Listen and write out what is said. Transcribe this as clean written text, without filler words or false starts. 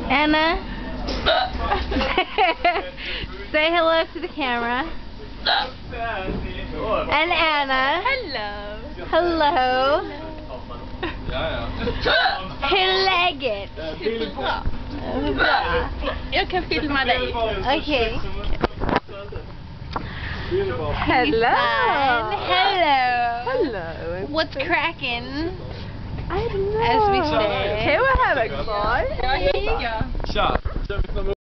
Anna, say hello to the camera. And Anna. Hello. Hello. Hur läget? Superbra. Bra. Jag kan filma dig. Okay. Hello. Hello. Hello. What's cracking? I don't know. As we say. Kan jag vara här kvar? Tja!